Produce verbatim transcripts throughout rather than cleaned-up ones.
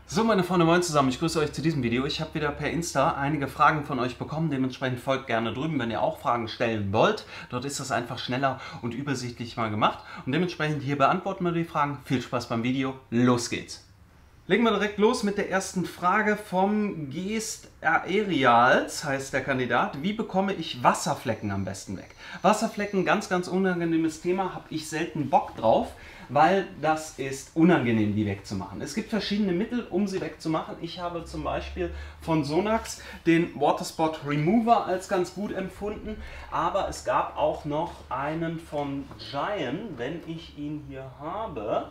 So, meine Freunde, moin zusammen, ich grüße euch zu diesem Video. Ich habe wieder per Insta einige Fragen von euch bekommen, dementsprechend folgt gerne drüben, wenn ihr auch Fragen stellen wollt. Dort ist das einfach schneller und übersichtlich mal gemacht und dementsprechend hier beantworten wir die Fragen. Viel Spaß beim Video, los geht's! Legen wir direkt los mit der ersten Frage vom Geest Aerials, heißt der Kandidat. Wie bekomme ich Wasserflecken am besten weg? Wasserflecken, ganz, ganz unangenehmes Thema, habe ich selten Bock drauf, weil das ist unangenehm, die wegzumachen. Es gibt verschiedene Mittel, um sie wegzumachen. Ich habe zum Beispiel von Sonax den Waterspot Remover als ganz gut empfunden, aber es gab auch noch einen von Giant, wenn ich ihn hier habe.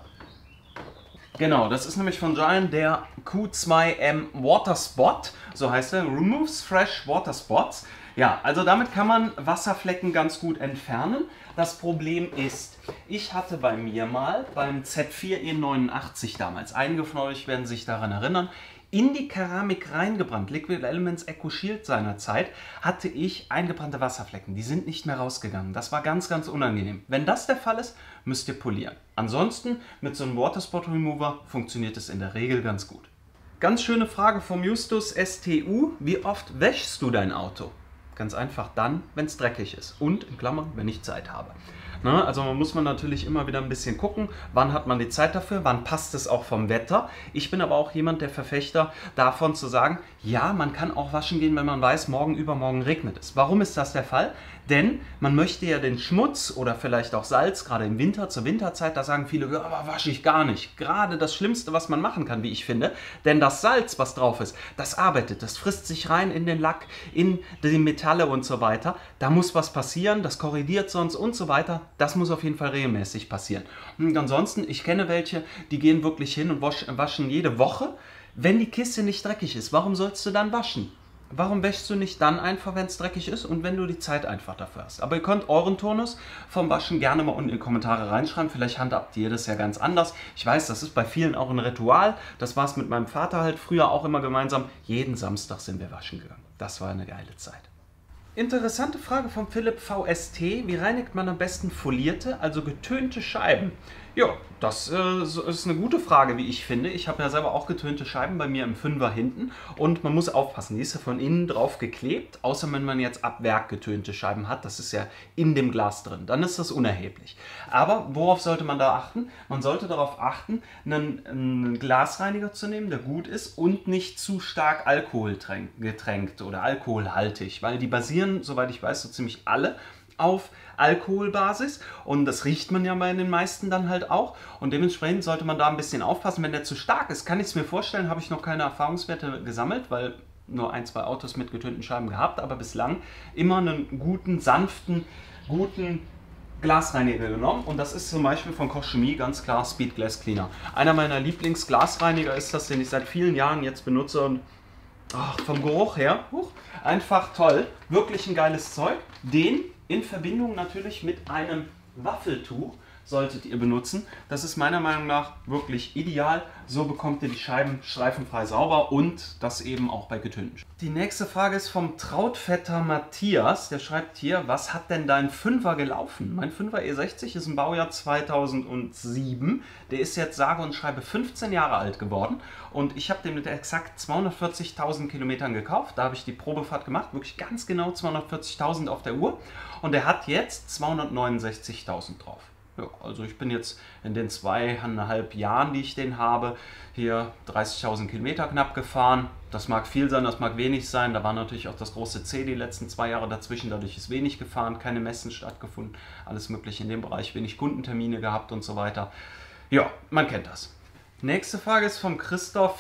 Genau, das ist nämlich von Giant der Q zwei M Waterspot, so heißt er, Removes Fresh Water Spots. Ja, also damit kann man Wasserflecken ganz gut entfernen. Das Problem ist, ich hatte bei mir mal beim Z vier E neunundachtzig damals, einige von euch werden sich daran erinnern, in die Keramik reingebrannt, Liquid Elements Eco Shield seinerzeit, hatte ich eingebrannte Wasserflecken. Die sind nicht mehr rausgegangen. Das war ganz, ganz unangenehm. Wenn das der Fall ist, müsst ihr polieren. Ansonsten mit so einem Waterspot Remover funktioniert es in der Regel ganz gut. Ganz schöne Frage vom Justus S T U. Wie oft wäschst du dein Auto? Ganz einfach dann, wenn es dreckig ist und in Klammern, wenn ich Zeit habe. Ne, also man muss man natürlich immer wieder ein bisschen gucken, wann hat man die Zeit dafür, wann passt es auch vom Wetter. Ich bin aber auch jemand, der Verfechter davon zu sagen, ja, man kann auch waschen gehen, wenn man weiß, morgen, übermorgen regnet es. Warum ist das der Fall? Denn man möchte ja den Schmutz oder vielleicht auch Salz, gerade im Winter, zur Winterzeit, da sagen viele, ja, aber wasche ich gar nicht. Gerade das Schlimmste, was man machen kann, wie ich finde, denn das Salz, was drauf ist, das arbeitet, das frisst sich rein in den Lack, in die Metalle und so weiter. Da muss was passieren, das korrodiert sonst und so weiter. Das muss auf jeden Fall regelmäßig passieren. Und ansonsten, ich kenne welche, die gehen wirklich hin und waschen jede Woche. Wenn die Kiste nicht dreckig ist, warum sollst du dann waschen? Warum wäschst du nicht dann einfach, wenn es dreckig ist und wenn du die Zeit einfach dafür hast? Aber ihr könnt euren Turnus vom Waschen gerne mal unten in die Kommentare reinschreiben. Vielleicht handhabt ihr das ja ganz anders. Ich weiß, das ist bei vielen auch ein Ritual. Das war es mit meinem Vater halt früher auch immer gemeinsam. Jeden Samstag sind wir waschen gegangen. Das war eine geile Zeit. Interessante Frage von Philipp V S T. Wie reinigt man am besten folierte, also getönte Scheiben? Ja, das äh, ist eine gute Frage, wie ich finde. Ich habe ja selber auch getönte Scheiben bei mir im Fünfer hinten und man muss aufpassen, die ist ja von innen drauf geklebt, außer wenn man jetzt ab Werk getönte Scheiben hat, das ist ja in dem Glas drin, dann ist das unerheblich. Aber worauf sollte man da achten? Man sollte darauf achten, einen, einen Glasreiniger zu nehmen, der gut ist und nicht zu stark alkoholgetränkt oder alkoholhaltig, weil die basieren, soweit ich weiß, so ziemlich alle auf Alkoholbasis und das riecht man ja bei den meisten dann halt auch und dementsprechend sollte man da ein bisschen aufpassen. Wenn der zu stark ist, kann ich es mir vorstellen, habe ich noch keine Erfahrungswerte gesammelt, weil nur ein, zwei Autos mit getönten Scheiben gehabt, aber bislang immer einen guten, sanften, guten Glasreiniger genommen und das ist zum Beispiel von Koch Chemie ganz klar Speed Glass Cleaner. Einer meiner Lieblingsglasreiniger ist das, den ich seit vielen Jahren jetzt benutze und ach, vom Geruch her, huch, einfach toll, wirklich ein geiles Zeug, den in Verbindung natürlich mit einem Waffeltuch solltet ihr benutzen. Das ist meiner Meinung nach wirklich ideal. So bekommt ihr die Scheiben streifenfrei sauber und das eben auch bei getönten Scheiben. Die nächste Frage ist vom Trautvetter Matthias. Der schreibt hier, was hat denn dein Fünfer gelaufen? Mein Fünfer E sechzig ist ein Baujahr zweitausendsieben. Der ist jetzt sage und schreibe fünfzehn Jahre alt geworden und ich habe den mit exakt zweihundertvierzigtausend Kilometern gekauft. Da habe ich die Probefahrt gemacht, wirklich ganz genau zweihundertvierzigtausend auf der Uhr und der hat jetzt zweihundertneunundsechzigtausend drauf. Ja, also ich bin jetzt in den zweieinhalb Jahren, die ich den habe, hier dreißigtausend Kilometer knapp gefahren. Das mag viel sein, das mag wenig sein. Da war natürlich auch das große C die letzten zwei Jahre dazwischen. Dadurch ist wenig gefahren, keine Messen stattgefunden. Alles mögliche in dem Bereich, wenig Kundentermine gehabt und so weiter. Ja, man kennt das. Nächste Frage ist von Christoph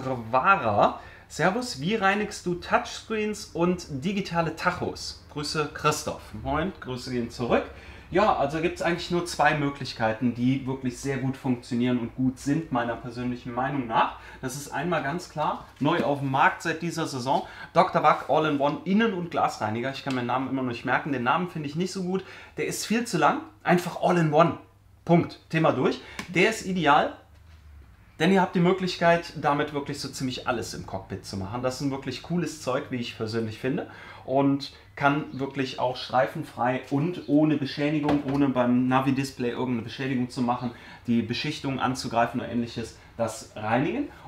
Skrvara. Servus, wie reinigst du Touchscreens und digitale Tachos? Grüße Christoph. Moin, Grüße gehen zurück. Ja, also gibt es eigentlich nur zwei Möglichkeiten, die wirklich sehr gut funktionieren und gut sind, meiner persönlichen Meinung nach. Das ist einmal ganz klar, neu auf dem Markt seit dieser Saison, Doktor Wack All-in-One Innen- und Glasreiniger. Ich kann meinen Namen immer noch nicht merken, den Namen finde ich nicht so gut. Der ist viel zu lang, einfach All-in-One. Punkt, Thema durch. Der ist ideal. Denn ihr habt die Möglichkeit, damit wirklich so ziemlich alles im Cockpit zu machen. Das ist ein wirklich cooles Zeug, wie ich persönlich finde. Und kann wirklich auch streifenfrei und ohne Beschädigung, ohne beim Navi-Display irgendeine Beschädigung zu machen, die Beschichtung anzugreifen oder ähnliches, das reinigen.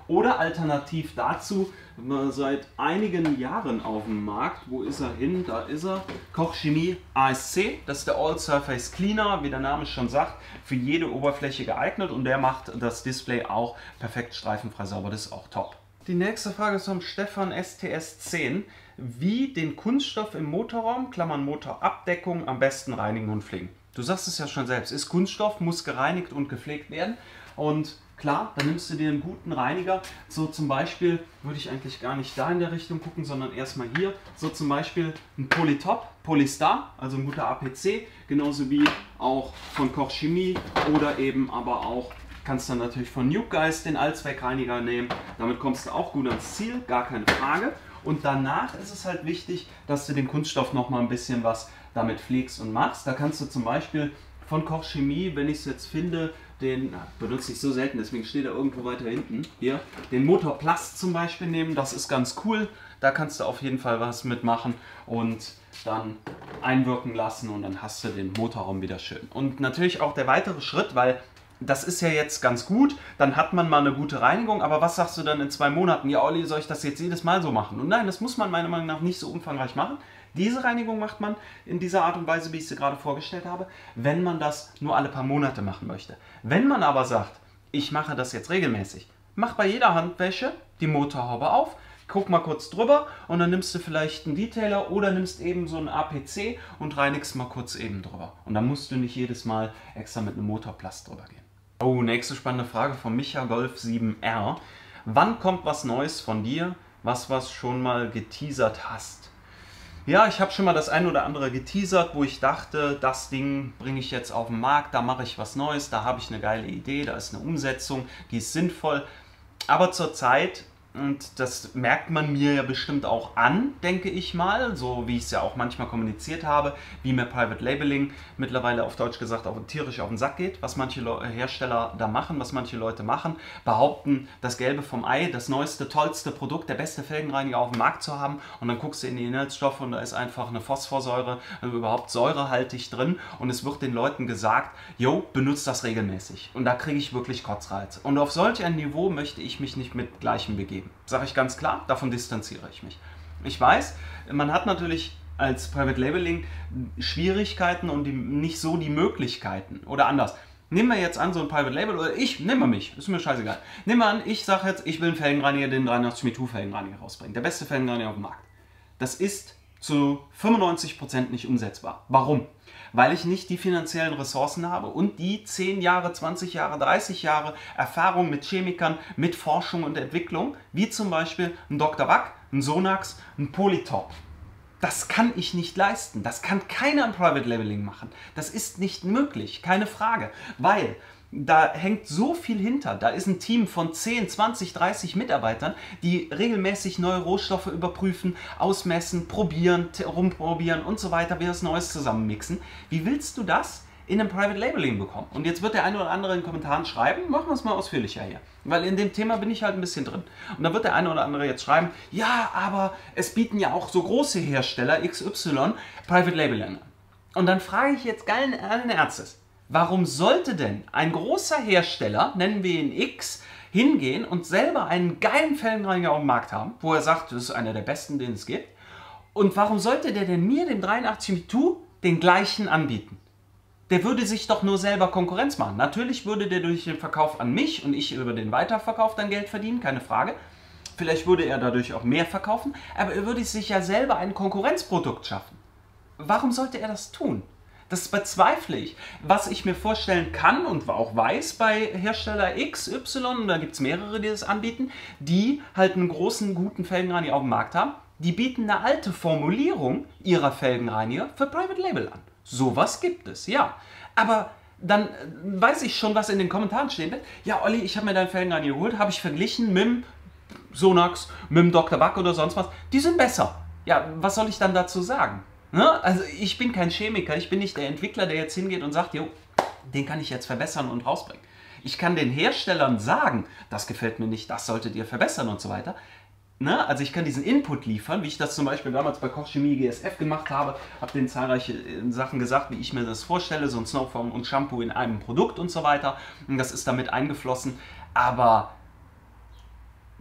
Oder alternativ dazu, seit einigen Jahren auf dem Markt, wo ist er hin? Da ist er, Koch Chemie A S C, das ist der All Surface Cleaner, wie der Name schon sagt, für jede Oberfläche geeignet und der macht das Display auch perfekt streifenfrei sauber, das ist auch top. Die nächste Frage ist vom Stefan S T S zehn. Wie den Kunststoff im Motorraum, Klammern Motorabdeckung, am besten reinigen und pflegen? Du sagst es ja schon selbst, ist Kunststoff, muss gereinigt und gepflegt werden. Und klar, dann nimmst du dir einen guten Reiniger. So zum Beispiel, würde ich eigentlich gar nicht da in der Richtung gucken, sondern erstmal hier. So zum Beispiel ein Polytop, Polystar, also ein guter A P C. Genauso wie auch von Koch Chemie oder eben aber auch, kannst dann natürlich von Nuke Guys den Allzweckreiniger nehmen. Damit kommst du auch gut ans Ziel, gar keine Frage. Und danach ist es halt wichtig, dass du den Kunststoff noch mal ein bisschen was damit pflegst und machst. Da kannst du zum Beispiel von Koch Chemie, wenn ich es jetzt finde, den, na, benutze ich so selten, deswegen steht er irgendwo weiter hinten, hier, den Motorplast zum Beispiel nehmen. Das ist ganz cool. Da kannst du auf jeden Fall was mitmachen und dann einwirken lassen und dann hast du den Motorraum wieder schön. Und natürlich auch der weitere Schritt, weil das ist ja jetzt ganz gut, dann hat man mal eine gute Reinigung, aber was sagst du dann in zwei Monaten? Ja, Olli, soll ich das jetzt jedes Mal so machen? Und nein, das muss man meiner Meinung nach nicht so umfangreich machen. Diese Reinigung macht man in dieser Art und Weise, wie ich sie gerade vorgestellt habe, wenn man das nur alle paar Monate machen möchte. Wenn man aber sagt, ich mache das jetzt regelmäßig, mach bei jeder Handwäsche die Motorhaube auf, guck mal kurz drüber und dann nimmst du vielleicht einen Detailer oder nimmst eben so einen A P C und reinigst mal kurz eben drüber. Und dann musst du nicht jedes Mal extra mit einem Motorplast drüber gehen. Oh, nächste spannende Frage von Micha Golf sieben R. Wann kommt was Neues von dir, was was schon mal geteasert hast? Ja, ich habe schon mal das ein oder andere geteasert, wo ich dachte, das Ding bringe ich jetzt auf den Markt, da mache ich was Neues, da habe ich eine geile Idee, da ist eine Umsetzung, die ist sinnvoll. Aber zurzeit, und das merkt man mir ja bestimmt auch an, denke ich mal, so wie ich es ja auch manchmal kommuniziert habe, wie mir Private Labeling mittlerweile auf Deutsch gesagt auch tierisch auf den Sack geht, was manche Le- Hersteller da machen, was manche Leute machen, behaupten, das Gelbe vom Ei, das neueste, tollste Produkt, der beste Felgenreiniger auf dem Markt zu haben und dann guckst du in die Inhaltsstoffe und da ist einfach eine Phosphorsäure, also überhaupt säurehaltig drin und es wird den Leuten gesagt, jo, benutzt das regelmäßig und da kriege ich wirklich Kotzreiz. Und auf solch ein Niveau möchte ich mich nicht mit Gleichem begeben. Sage ich ganz klar, davon distanziere ich mich. Ich weiß, man hat natürlich als Private Labeling Schwierigkeiten und die, nicht so die Möglichkeiten. Oder anders. Nehmen wir jetzt an, so ein Private Label, oder ich, nehmen wir mich, ist mir scheißegal. Nehmen wir an, ich sage jetzt, ich will einen Felgenreiniger, den dreiundachtzig Me zwei Felgenreiniger rausbringen. Der beste Felgenreiniger auf dem Markt. Das ist zu fünfundneunzig Prozent nicht umsetzbar. Warum? Weil ich nicht die finanziellen Ressourcen habe und die zehn Jahre, zwanzig Jahre, dreißig Jahre Erfahrung mit Chemikern, mit Forschung und Entwicklung, wie zum Beispiel ein Doktor Wack, ein Sonax, ein Polytop. Das kann ich nicht leisten. Das kann keiner im Private Labeling machen. Das ist nicht möglich, keine Frage, weil da hängt so viel hinter. Da ist ein Team von zehn, zwanzig, dreißig Mitarbeitern, die regelmäßig neue Rohstoffe überprüfen, ausmessen, probieren, rumprobieren und so weiter, wie das Neues zusammenmixen. Wie willst du das in einem Private Labeling bekommen? Und jetzt wird der eine oder andere in den Kommentaren schreiben, machen wir es mal ausführlicher hier, weil in dem Thema bin ich halt ein bisschen drin. Und da wird der eine oder andere jetzt schreiben, ja, aber es bieten ja auch so große Hersteller X Y Private Labeling an. Und dann frage ich jetzt allen Ernstes, warum sollte denn ein großer Hersteller, nennen wir ihn X, hingehen und selber einen geilen Felgenreiniger auf dem Markt haben, wo er sagt, das ist einer der besten, den es gibt? Und warum sollte der denn mir, dem dreiundachtzig Me zwei, den gleichen anbieten? Der würde sich doch nur selber Konkurrenz machen. Natürlich würde der durch den Verkauf an mich und ich über den Weiterverkauf dann Geld verdienen, keine Frage. Vielleicht würde er dadurch auch mehr verkaufen, aber er würde sich ja selber ein Konkurrenzprodukt schaffen. Warum sollte er das tun? Das bezweifle ich. Was ich mir vorstellen kann und auch weiß bei Hersteller X, Y, und da gibt es mehrere, die das anbieten, die halt einen großen, guten Felgenreiniger auf dem Markt haben, die bieten eine alte Formulierung ihrer Felgenreiniger für Private Label an. Sowas gibt es, ja. Aber dann weiß ich schon, was in den Kommentaren stehen wird. Ja, Olli, ich habe mir deinen Felgenreiniger geholt, habe ich verglichen mit dem Sonax, mit dem Doktor Wack oder sonst was. Die sind besser. Ja, was soll ich dann dazu sagen? Ne? Also ich bin kein Chemiker, ich bin nicht der Entwickler, der jetzt hingeht und sagt, jo, den kann ich jetzt verbessern und rausbringen. Ich kann den Herstellern sagen, das gefällt mir nicht, das solltet ihr verbessern und so weiter. Ne? Also ich kann diesen Input liefern, wie ich das zum Beispiel damals bei Koch Chemie G S F gemacht habe, habe denen zahlreiche Sachen gesagt, wie ich mir das vorstelle, so ein Snowfoam und Shampoo in einem Produkt und so weiter. Und das ist damit eingeflossen, aber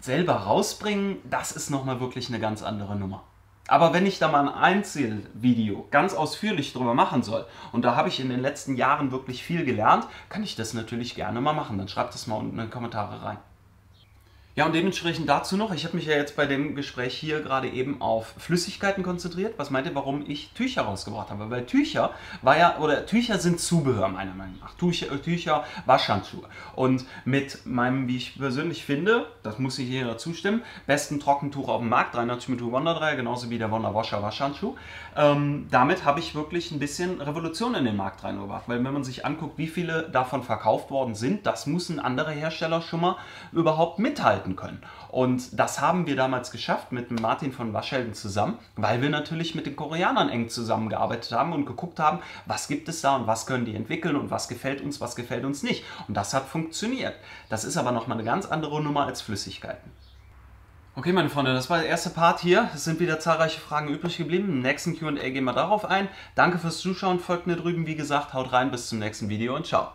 selber rausbringen, das ist nochmal wirklich eine ganz andere Nummer. Aber wenn ich da mal ein Einzelvideo ganz ausführlich drüber machen soll, und da habe ich in den letzten Jahren wirklich viel gelernt, kann ich das natürlich gerne mal machen. Dann schreibt das mal unten in die Kommentare rein. Ja, und dementsprechend dazu noch, ich habe mich ja jetzt bei dem Gespräch hier gerade eben auf Flüssigkeiten konzentriert. Was meint ihr, warum ich Tücher rausgebracht habe? Weil Tücher war ja, oder Tücher sind Zubehör meiner Meinung nach. Tücher, Tücher, Waschhandschuhe. Und mit meinem, wie ich persönlich finde, das muss ich hier zustimmen, besten Trockentuch auf dem Markt, dreihundertneunzig Millimeter Wonder drei, genauso wie der Wonder Washer Waschhandschuh. Ähm, damit habe ich wirklich ein bisschen Revolution in den Markt reingebracht. Weil wenn man sich anguckt, wie viele davon verkauft worden sind, das müssen andere Hersteller schon mal überhaupt mithalten können. Und das haben wir damals geschafft mit Martin von Waschhelden zusammen, weil wir natürlich mit den Koreanern eng zusammengearbeitet haben und geguckt haben, was gibt es da und was können die entwickeln und was gefällt uns, was gefällt uns nicht. Und das hat funktioniert. Das ist aber nochmal eine ganz andere Nummer als Flüssigkeiten. Okay, meine Freunde, das war der erste Part hier. Es sind wieder zahlreiche Fragen übrig geblieben. Im nächsten Q und A gehen wir darauf ein. Danke fürs Zuschauen, folgt mir drüben, wie gesagt, haut rein, bis zum nächsten Video und ciao.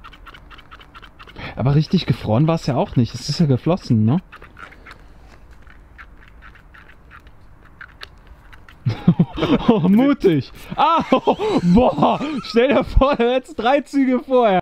Aber richtig gefroren war es ja auch nicht. Es ist ja geflossen, ne? Oh, mutig. Ah, oh, boah, stell dir vor, jetzt drei Züge vorher.